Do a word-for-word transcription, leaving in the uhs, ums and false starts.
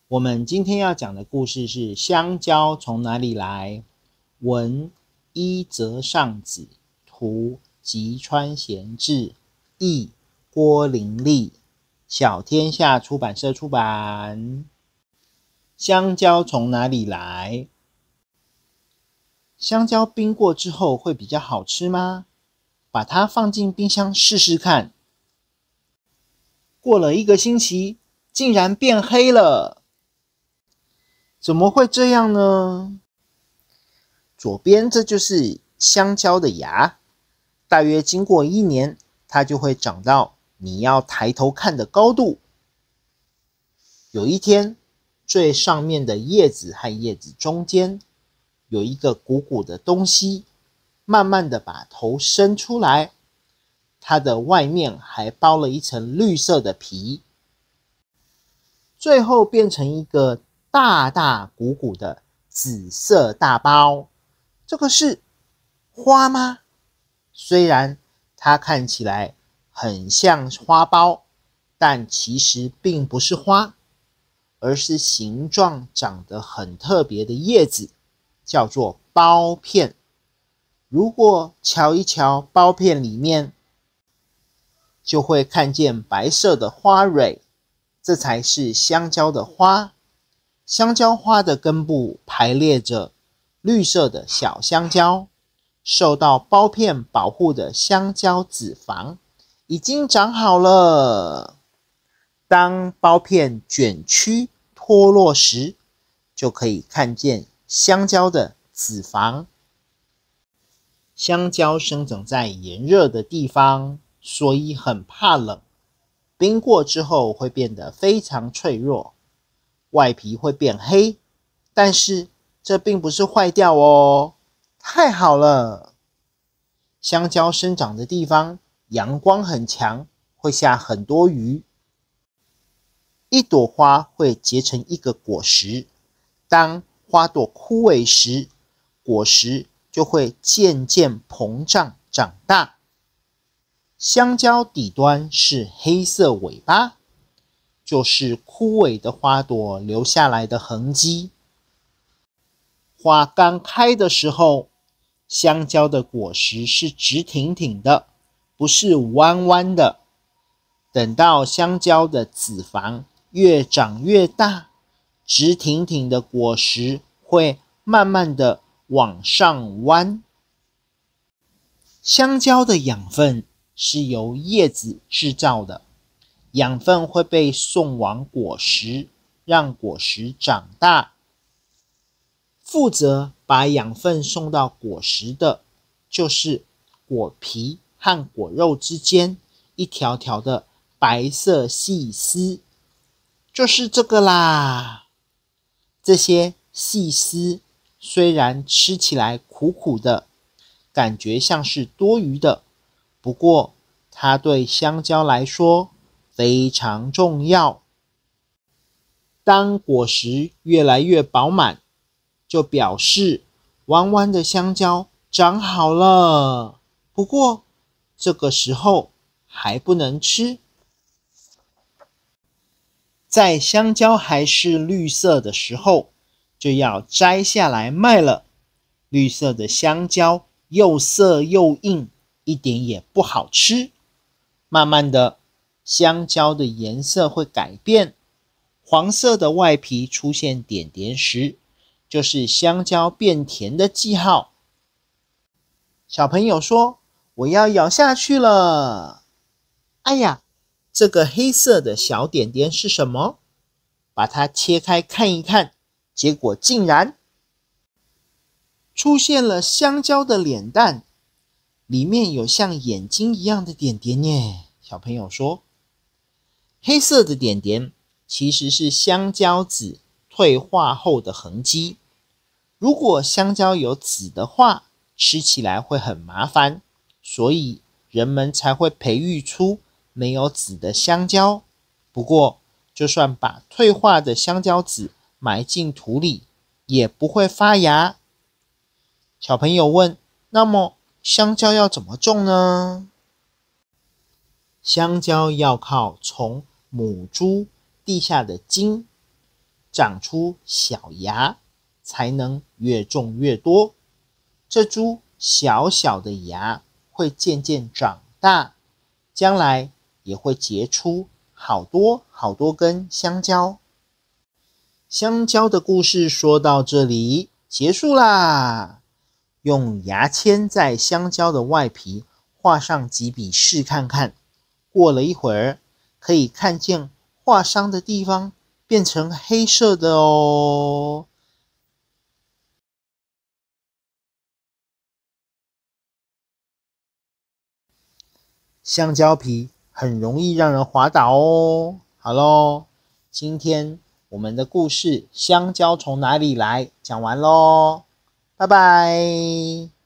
我们今天要讲的故事是香蕉从哪里来？文伊泽尚子，图吉川贤治，译郭玲丽，小天下出版社出版。香蕉从哪里来？香蕉冰过之后会比较好吃吗？把它放进冰箱试试看。过了一个星期，竟然变黑了。怎么会这样呢？左边这就是香蕉的芽，大约经过一年，它就会长到你要抬头看的高度。有一天，最上面的叶子和叶子中间有一个鼓鼓的东西，慢慢的把头伸出来，它的外面还包了一层绿色的皮，最后变成一个大大鼓鼓的紫色大包。这个是花吗？虽然它看起来很像花苞，但其实并不是花，而是形状长得很特别的叶子，叫做苞片。如果瞧一瞧苞片里面，就会看见白色的花蕊，这才是香蕉的花。香蕉花的根部排列着绿色的小香蕉，受到苞片保护的香蕉脂肪已经长好了。当苞片卷曲脱落时，就可以看见香蕉的脂肪。香蕉生长在炎热的地方，所以很怕冷。冰过之后会变得非常脆弱，外皮会变黑，但是这并不是坏掉哦，太好了！香蕉生长的地方阳光很强，会下很多雨。一朵花会结成一个果实，当花朵枯萎时，果实就会渐渐膨胀长大。香蕉底端是黑色尾巴，就是枯萎的花朵留下来的痕迹。花刚开的时候，香蕉的果实是直挺挺的，不是弯弯的。等到香蕉的脂肪越长越大，直挺挺的果实会慢慢的往上弯。香蕉的养分是由叶子制造的，养分会被送往果实，让果实长大。负责把养分送到果实的，就是果皮和果肉之间一条条的白色细丝，就是这个啦。这些细丝虽然吃起来苦苦的，感觉像是多余的，不过它对香蕉来说非常重要。当果实越来越饱满，就表示弯弯的香蕉长好了。不过这个时候还不能吃。在香蕉还是绿色的时候，就要摘下来卖了。绿色的香蕉又涩又硬，一点也不好吃。慢慢的，香蕉的颜色会改变，黄色的外皮出现点点时，就是香蕉变甜的记号。小朋友说：“我要咬下去了。”哎呀，这个黑色的小点点是什么？把它切开看一看，结果竟然出现了香蕉的脸蛋，里面有像眼睛一样的点点耶。小朋友说，黑色的点点其实是香蕉籽退化后的痕迹。如果香蕉有籽的话，吃起来会很麻烦，所以人们才会培育出没有籽的香蕉。不过，就算把退化的香蕉籽埋进土里，也不会发芽。小朋友问：那么香蕉要怎么种呢？香蕉要靠从母株地下的茎， 长出小芽，才能越种越多。这株小小的芽会渐渐长大，将来也会结出好多好多根香蕉。香蕉的故事说到这里结束啦。用牙签在香蕉的外皮画上几笔试看看，过了一会儿，可以看见画伤的地方变成黑色的哦。香蕉皮很容易让人滑倒哦。好咯，今天我们的故事《香蕉从哪里来》讲完咯，拜拜。